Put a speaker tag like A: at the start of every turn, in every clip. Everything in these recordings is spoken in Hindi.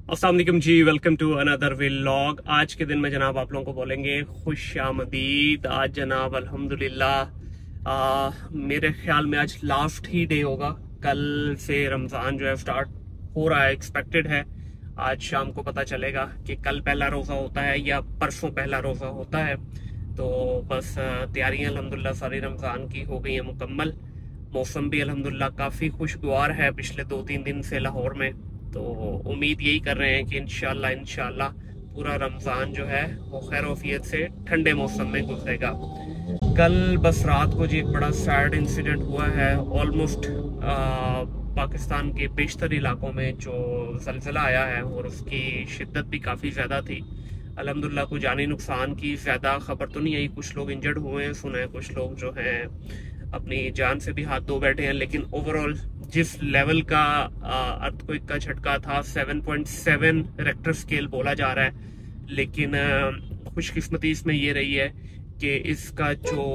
A: अस्सलाम वालेकुम जी, वेलकम टू अनदर व्लॉग। आज के दिन में जनाब आप लोगों को बोलेंगे खुश आमदीद। आज जनाब अल्हम्दुलिल्लाह मेरे ख्याल में आज लास्ट ही डे होगा। कल से रमज़ान जो है स्टार्ट हो रहा है, एक्सपेक्टेड है। आज शाम को पता चलेगा कि कल पहला रोज़ा होता है या परसों पहला रोज़ा होता है। तो बस तैयारियां अल्हम्दुलिल्लाह सारी रमज़ान की हो गई है मुकम्मल। मौसम भी अल्हम्दुलिल्लाह काफ़ी खुशगवार है पिछले 2-3 दिन से लाहौर में। तो उम्मीद यही कर रहे हैं कि इंशाल्लाह पूरा रमज़ान जो है वो खैर वफियत से ठंडे मौसम में गुजरेगा। कल बस रात को जी एक बड़ा सैड इंसिडेंट हुआ है। ऑलमोस्ट पाकिस्तान के बेशतर इलाकों में जो ज़लज़ला आया है और उसकी शिद्दत भी काफ़ी ज़्यादा थी। अल्हम्दुलिल्लाह कोई जानी नुकसान की ज़्यादा खबर तो नहीं आई। कुछ लोग इंजर्ड हुए हैं, सुना है कुछ लोग जो हैं अपनी जान से भी हाथ धो बैठे हैं। लेकिन ओवरऑल जिस लेवल का अर्थक्वेक का झटका था 7.7 रेक्टर स्केल बोला जा रहा है। लेकिन खुशकिस्मती इसमें ये रही है कि इसका जो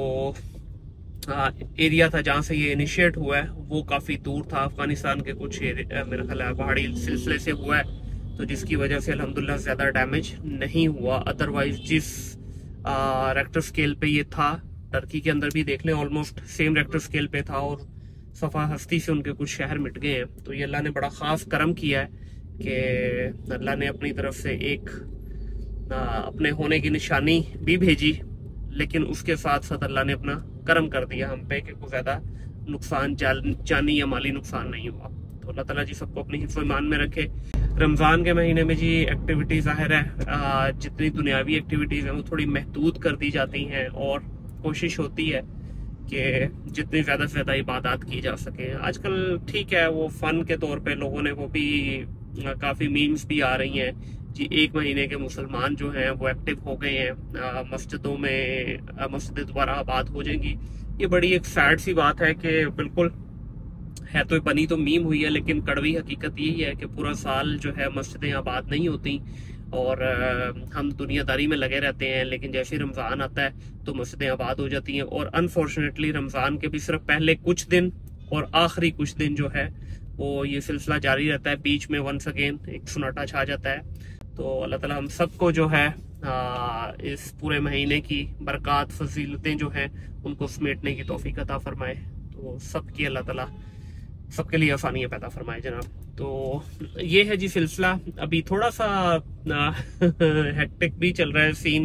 A: एरिया था जहाँ से ये इनिशिएट हुआ है वो काफ़ी दूर था, अफगानिस्तान के कुछ मेरा ख्याल है पहाड़ी सिलसिले से हुआ है। तो जिसकी वजह से अल्हम्दुलिल्लाह ज़्यादा डैमेज नहीं हुआ। अदरवाइज जिस रेक्टर स्केल पे ये था, टर्की के अंदर भी देख लें ऑलमोस्ट सेम रेक्टर स्केल पे था और सफ़ा हस्ती से उनके कुछ शहर मिट गए हैं। तो ये अल्लाह ने बड़ा ख़ास करम किया है कि अल्लाह ने अपनी तरफ से एक अपने होने की निशानी भी भेजी। लेकिन उसके साथ साथ अल्लाह ने अपना करम कर दिया हम पे कि कोई ज़्यादा नुकसान जानी या माली नुकसान नहीं हुआ। तो अल्लाह ताला जी सबको अपनी हिफ्ज़ ईमान में रखे। रमज़ान के महीने में जी एक्टिविटी ज़ाहिर है जितनी दुनियावी एक्टिविटीज़ हैं वो थोड़ी महदूद कर दी जाती हैं और कोशिश होती है कि जितनी ज़्यादा से ज़्यादा इबादत की जा सके। आजकल ठीक है वो फ़न के तौर पे लोगों ने वो भी काफ़ी मीम्स भी आ रही हैं जी। 1 महीने के मुसलमान जो हैं वो एक्टिव हो गए हैं, मस्जिदों में मस्जिदें दोबारा आबाद हो जाएंगी। ये बड़ी एक सैड सी बात है कि बिल्कुल है तो बनी तो मीम हुई है, लेकिन कड़वी हकीकत यही है कि पूरा साल जो है मस्जिदें आबाद नहीं होती और हम दुनियादारी में लगे रहते हैं। लेकिन जैसे ही रमज़ान आता है तो मस्जिदें आबाद हो जाती हैं। और अनफॉर्चुनेटली रमज़ान के भी सिर्फ पहले कुछ दिन और आखिरी कुछ दिन जो है वो ये सिलसिला जारी रहता है। बीच में वंस अगेन एक सन्नाटा छा जाता है। तो अल्लाह ताला हम सबको जो है इस पूरे महीने की बरक़ात फजीलतें जो हैं उनको समेटने की तौफीक अता फरमाए। तो सबकी अल्लाह ताला सबके लिए आसानियाँ पैदा फरमाए जनाब। तो ये है जी सिलसिला। अभी थोड़ा सा हेक्टिक भी चल रहा है सीन।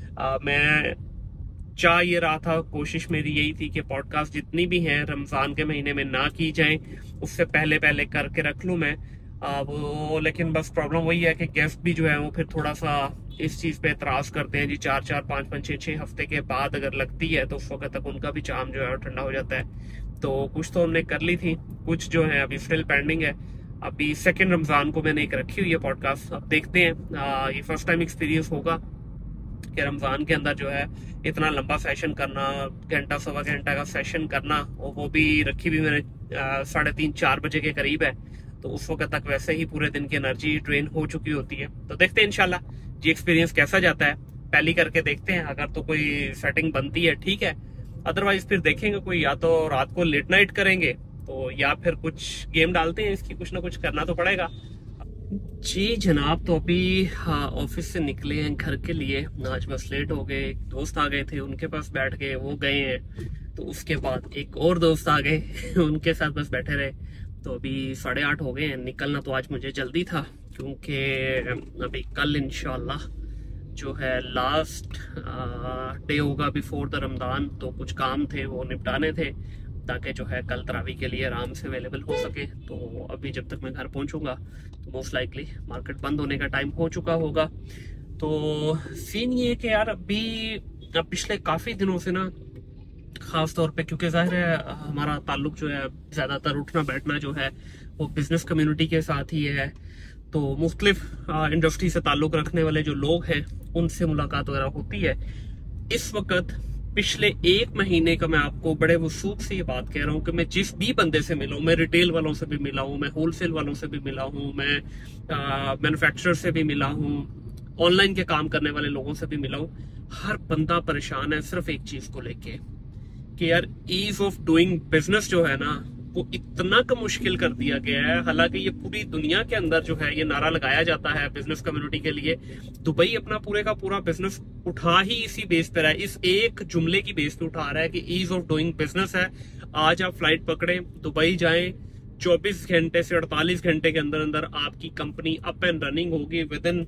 A: मैं चाह ये रहा था, कोशिश मेरी यही थी कि पॉडकास्ट जितनी भी हैं रमज़ान के महीने में ना की जाएं, उससे पहले पहले करके रख लूँ मैं वो। लेकिन बस प्रॉब्लम वही है कि गेस्ट भी जो है वो फिर थोड़ा सा इस चीज़ पे एतराज़ करते हैं जी। 4-4, 5-5, 6-6 हफ्ते के बाद अगर लगती है तो उस वक्त तक उनका भी चाम जो है ठंडा हो जाता है। तो कुछ तो हमने कर ली थी, कुछ जो है अभी स्टिल पेंडिंग है। अभी सेकेंड रमज़ान को मैंने एक रखी हुई है पॉडकास्ट, अब देखते हैं। ये फर्स्ट टाइम एक्सपीरियंस होगा कि रमज़ान के अंदर जो है इतना लंबा सेशन करना, घंटा सवा घंटा का सेशन करना, और वो भी रखी भी मैंने 3:30-4 बजे के करीब है। तो उस वक्त तक वैसे ही पूरे दिन की एनर्जी ड्रेन हो चुकी होती है। तो देखते हैं इंशाल्लाह जी एक्सपीरियंस कैसा जाता है, पहली करके देखते हैं। अगर तो कोई सेटिंग बनती है ठीक है, अदरवाइज फिर देखेंगे कोई या तो रात को लेट नाइट करेंगे तो या फिर कुछ गेम डालते हैं। इसकी कुछ ना कुछ करना तो पड़ेगा जी जनाब। तो अभी ऑफिस से निकले हैं घर के लिए। आज बस लेट हो गए, दोस्त आ गए थे उनके पास बैठ गए, वो गए हैं। तो उसके बाद एक और दोस्त आ गए उनके साथ बस बैठे रहे। तो अभी 8:30 हो गए हैं। निकलना तो आज मुझे जल्दी था क्योंकि अभी कल इंशाल्लाह जो है लास्ट डे होगा बिफोर द रमज़ान। तो कुछ काम थे वो निपटाने थे ताकि जो है कल तरावी के लिए आराम से अवेलेबल हो सके। तो अभी जब तक मैं घर पहुंचूंगा तो मोस्ट लाइकली मार्केट बंद होने का टाइम हो चुका होगा। तो सीन ये कि यार अभी पिछले काफ़ी दिनों से ना, ख़ास तौर पे क्योंकि ज़ाहिर है हमारा ताल्लुक जो है ज़्यादातर उठना बैठना जो है वो बिज़नेस कम्युनिटी के साथ ही है। तो मुख्तलिफ इंडस्ट्री से ताल्लुक़ रखने वाले जो लोग हैं उनसे मुलाकात वगैरह होती है। इस वक्त पिछले 1 महीने का मैं आपको बड़े वसूख से ये बात कह रहा हूँ कि मैं जिस भी बंदे से मिला हूँ, मैं रिटेल वालों से भी मिला हूँ, मैं होलसेल वालों से भी मिला हूँ, मैं मैन्युफैक्चरर से भी मिला हूँ, ऑनलाइन के काम करने वाले लोगों से भी मिला हूँ। हर बंदा परेशान है सिर्फ एक चीज़ को लेके कि यार ईज ऑफ डूइंग बिजनेस जो है ना वो इतना का मुश्किल कर दिया गया है। हालांकि ये पूरी दुनिया के अंदर जो है ये नारा लगाया जाता है बिजनेस कम्युनिटी के लिए। दुबई अपना पूरे का पूरा बिजनेस उठा ही इसी बेस पे रहा है, इस एक जुमले की बेस पे उठा रहा है कि ईज ऑफ डूइंग बिजनेस है। आज आप फ्लाइट पकड़े, दुबई जाएं, 24 घंटे से 48 घंटे के अंदर अंदर आपकी कंपनी अप एंड रनिंग होगी। विद इन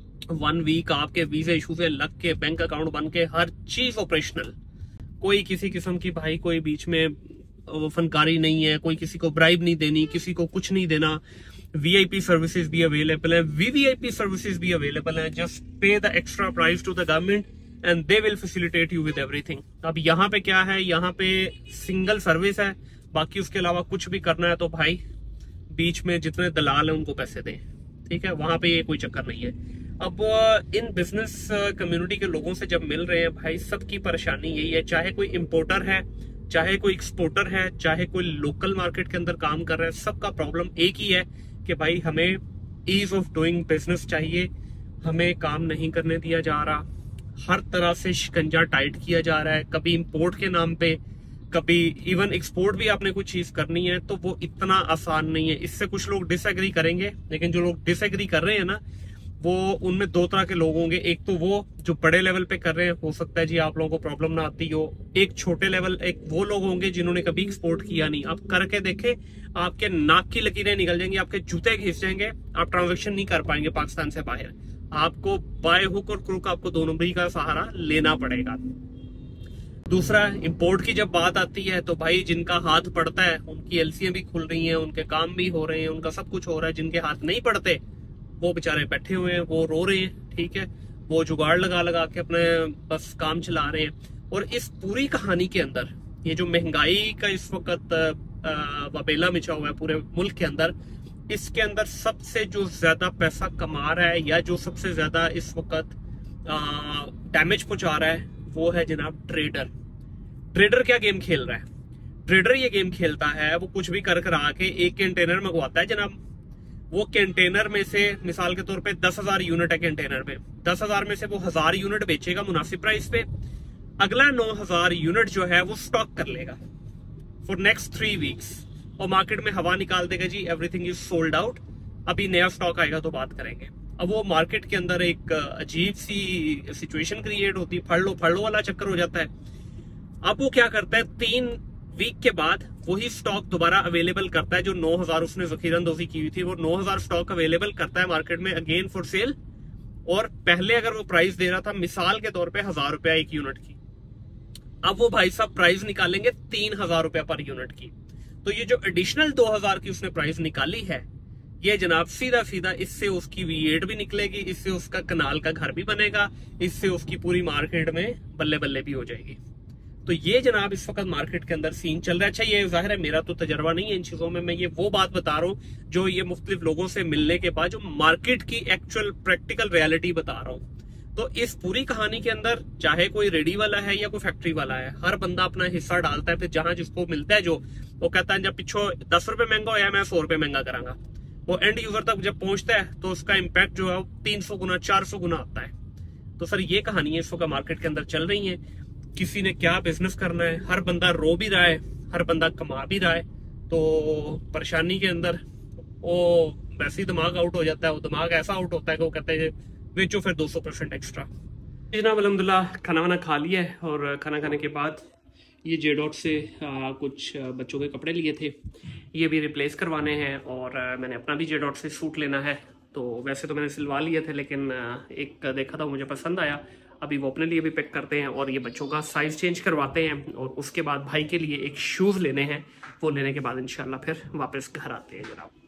A: 1 वीक आपके वीजा इशू से लग के, बैंक अकाउंट बन के, हर चीज ऑपरेशनल। कोई किसी किस्म की भाई कोई बीच में फनकारी नहीं है, कोई किसी को ब्राइब नहीं देनी, किसी को कुछ नहीं देना। वीआईपी सर्विसेज भी अवेलेबल है, वीवीआईपी सर्विसेज भी अवेलेबल है। Just pay the extra price to the government and they will facilitate you with everything. अब यहाँ पे क्या है, यहाँ पे सिंगल सर्विस है, बाकी उसके अलावा कुछ भी करना है तो भाई बीच में जितने दलाल हैं उनको पैसे दें, ठीक है। वहां पे ये कोई चक्कर नहीं है। अब इन बिजनेस कम्युनिटी के लोगों से जब मिल रहे हैं भाई, सबकी परेशानी यही है, चाहे कोई इंपोर्टर है, चाहे कोई एक्सपोर्टर है, चाहे कोई लोकल मार्केट के अंदर काम कर रहा है, सबका प्रॉब्लम एक ही है कि भाई हमें ईज ऑफ डूइंग बिजनेस चाहिए, हमें काम नहीं करने दिया जा रहा, हर तरह से शिकंजा टाइट किया जा रहा है। कभी इंपोर्ट के नाम पे, कभी इवन एक्सपोर्ट भी आपने कुछ चीज करनी है तो वो इतना आसान नहीं है। इससे कुछ लोग डिसएग्री करेंगे, लेकिन जो लोग डिसएग्री कर रहे हैं ना, वो उनमें दो तरह के लोग होंगे। एक तो वो जो बड़े लेवल पे कर रहे हैं, हो सकता है जी आप लोगों को प्रॉब्लम ना आती हो। एक छोटे लेवल, एक वो लोग होंगे जिन्होंने कभी एक्सपोर्ट किया नहीं। आप करके देखे, आपके नाक की लकीरें निकल जाएंगी, आपके जूते घिस जाएंगे, आप ट्रांजेक्शन नहीं कर पाएंगे पाकिस्तान से बाहर। आपको बाय हुक और क्रूक आपको दोनों भी का सहारा लेना पड़ेगा। दूसरा, इंपोर्ट की जब बात आती है तो भाई जिनका हाथ पड़ता है उनकी एलसीएं भी खुल रही हैं, उनके काम भी हो रहे हैं, उनका सब कुछ हो रहा है। जिनके हाथ नहीं पड़ते वो बेचारे बैठे हुए हैं, वो रो रहे हैं, ठीक है, वो जुगाड़ लगा लगा के अपने बस काम चला रहे हैं। और इस पूरी कहानी के अंदर ये जो महंगाई का इस वक्त वबेला मचा हुआ है पूरे मुल्क के अंदर, इसके अंदर सबसे जो ज्यादा पैसा कमा रहा है या जो सबसे ज्यादा इस वक्त डैमेज पहुंचा रहा है वो है जनाब ट्रेडर। ट्रेडर क्या गेम खेल रहा है? ट्रेडर ये गेम खेलता है, वो कुछ भी कर आके एक कंटेनर मंगवाता है जनाब। वो कंटेनर में से मिसाल के तौर पे 10,000 यूनिट है कंटेनर में, 10,000 में से वो 1000 यूनिट बेचेगा मुनासिब प्राइस पे। अगला 9,000 यूनिट जो है वो स्टॉक कर लेगा फॉर नेक्स्ट 3 वीक्स और मार्केट में हवा निकाल देगा जी, एवरीथिंग इज सोल्ड आउट, अभी नया स्टॉक आएगा तो बात करेंगे। अब वो मार्केट के अंदर एक अजीब सी सिचुएशन क्रिएट होती है, फड़ लो वाला चक्कर हो जाता है। अब वो क्या करता है, 3 वीक के बाद वही स्टॉक दोबारा अवेलेबल करता है जो 9,000 उसने जखीरंदोजी की हुई थी, वो 9,000 स्टॉक अवेलेबल करता है मार्केट में अगेन फॉर सेल। और पहले अगर वो प्राइस दे रहा था मिसाल के तौर पे 1,000 रुपया एक यूनिट की, अब वो भाई साहब प्राइस निकालेंगे 3,000 रुपया पर यूनिट की। तो ये जो एडिशनल 2,000 की उसने प्राइस निकाली है, ये जनाब सीधा सीधा इससे उसकी V8 भी निकलेगी, इससे उसका कनाल का घर भी बनेगा, इससे उसकी पूरी मार्केट में बल्ले बल्ले भी हो जाएगी। तो ये जनाब इस वक्त मार्केट के अंदर सीन चल रहा है। अच्छा, ये जाहिर है मेरा तो तजर्बा नहीं है इन चीजों में, मैं ये वो बात बता रहा हूँ जो ये मुख्तलिफ लोगों से मिलने के बाद जो मार्केट की एक्चुअल प्रैक्टिकल रियलिटी बता रहा हूँ। तो इस पूरी कहानी के अंदर चाहे कोई रेडी वाला है या कोई फैक्ट्री वाला है, हर बंदा अपना हिस्सा डालता है। फिर जहां जिसको मिलता है जो, वो कहता है जब पिछो 10 रुपए महंगा होया मैं 100 रुपए महंगा करांगा। वो एंड यूजर तक जब पहुंचता है तो उसका इम्पैक्ट जो है 300 गुना 400 गुना आता है। तो सर ये कहानी इस वक्त मार्केट के अंदर चल रही है। किसी ने क्या बिजनेस करना है, हर बंदा रो भी रहा है, हर बंदा कमा भी रहा है। तो परेशानी के अंदर वो वैसे ही दिमाग आउट हो जाता है। वो दिमाग ऐसा आउट होता है कि वो कहते हैं बेचो फिर 200% एक्स्ट्रा। जनाब अल्हम्दुलिल्लाह खाना वाना खा लिया है और खाना खाने के बाद ये J.Dot से कुछ बच्चों के कपड़े लिए थे, ये भी रिप्लेस करवाने हैं। और मैंने अपना भी J.Dot से सूट लेना है। तो वैसे तो मैंने सिलवा लिए थे, लेकिन एक देखा था मुझे पसंद आया, अभी वो अपने लिए भी पिक करते हैं और ये बच्चों का साइज चेंज करवाते हैं। और उसके बाद भाई के लिए एक शूज़ लेने हैं, वो लेने के बाद इंशाल्लाह फिर वापस घर आते हैं जनाब।